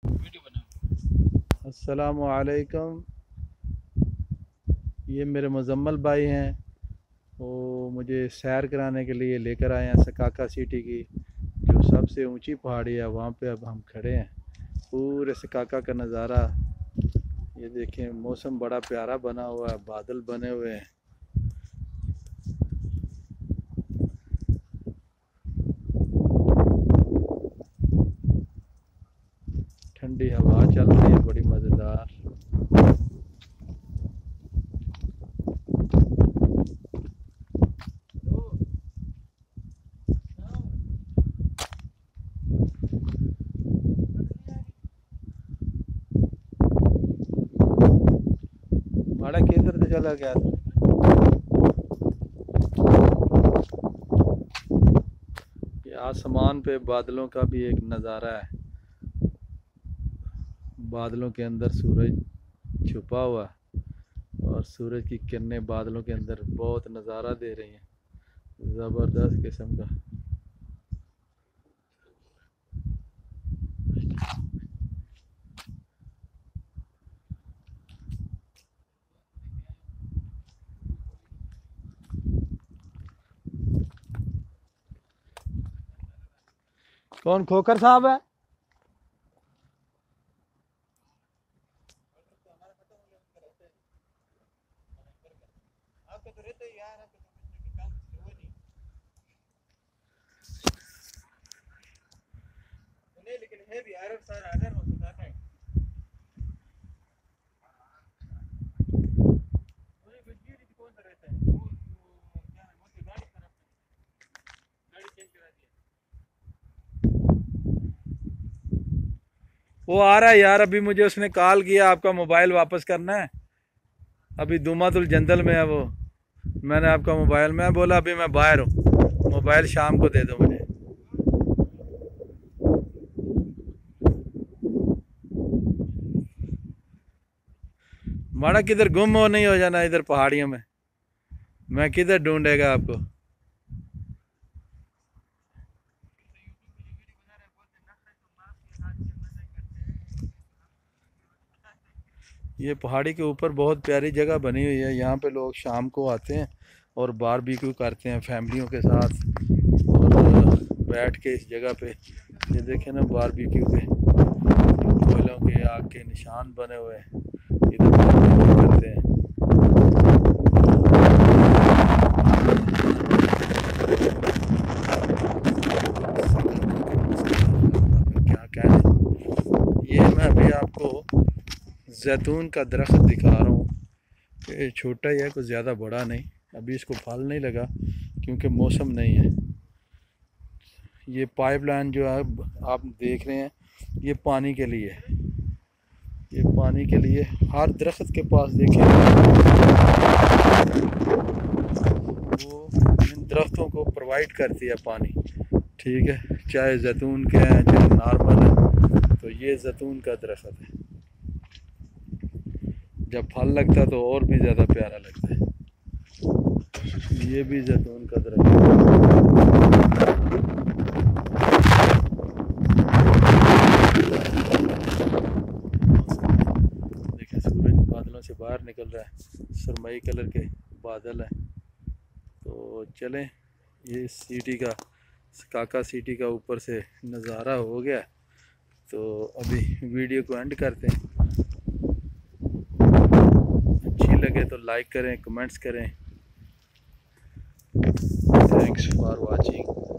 अस्सलामु अलैकुम। ये मेरे मुजम्मल भाई हैं। वो मुझे सैर कराने के लिए लेकर आए हैं सकाका सिटी की जो सबसे ऊंची पहाड़ी है, वहाँ पे अब हम खड़े हैं। पूरे सकाका का नज़ारा ये देखें। मौसम बड़ा प्यारा बना हुआ है, बादल बने हुए हैं। ठंडी हवा चल रही है, बड़ी मज़ेदार। बड़ा किधर से चला गया था? ये आसमान पे बादलों का भी एक नज़ारा है। बादलों के अंदर सूरज छुपा हुआ है और सूरज की किरणें बादलों के अंदर बहुत नज़ारा दे रही हैं, ज़बरदस्त किस्म का। कौन खोकर साहब है? लेकिन है भी अरब सर अगर हो सकता है मुझे बजीरी कौन सा रहता है वो क्या है मोटी गाड़ी खराब है गाड़ी चेंज करा दिया। वो आ रहा है यार, अभी मुझे उसने कॉल किया आपका मोबाइल वापस करना है। अभी दुमातुल जंदल में है वो। मैंने आपका मोबाइल, मैं बोला अभी मैं बाहर हूँ, मोबाइल शाम को दे दो मुझे। माड़ा किधर गुम हो नहीं हो जाना इधर पहाड़ियों में। मैं किधर ढूंढेगा आपको। ये पहाड़ी के ऊपर बहुत प्यारी जगह बनी हुई है। यहाँ पे लोग शाम को आते हैं और बारबेक्यू करते हैं फैमिलियों के साथ। और बैठ के इस जगह पे ये देखें ना, बारबेक्यू के कोयलों के आग के निशान बने हुए हैं। इधर बारबेक्यू करते हैं। क्या कहने, ये मैं अभी आपको जैतून का दरख्त दिखा रहा हूँ। ये छोटा ही है, कुछ ज़्यादा बड़ा नहीं। अभी इसको फल नहीं लगा क्योंकि मौसम नहीं है। ये पाइपलाइन जो है आप देख रहे हैं, ये पानी के लिए है। ये पानी के लिए हर दरख्त के पास देखें, वो इन दरख्तों को प्रोवाइड करती है पानी। ठीक है, चाहे जैतून के हैं चाहे नॉर्मल है। तो ये जैतून का दरख्त है। जब फल लगता है तो और भी ज़्यादा प्यारा लगता है। ये भी जैतून का दरख्त देखिए, सूरज बादलों से बाहर निकल रहा है, सुरमई कलर के बादल हैं। तो चलें, ये सिटी का, सकाका सिटी का ऊपर से नज़ारा हो गया। तो अभी वीडियो को एंड करते हैं। अच्छी लगे तो लाइक करें, कमेंट्स करें। Thanks for watching.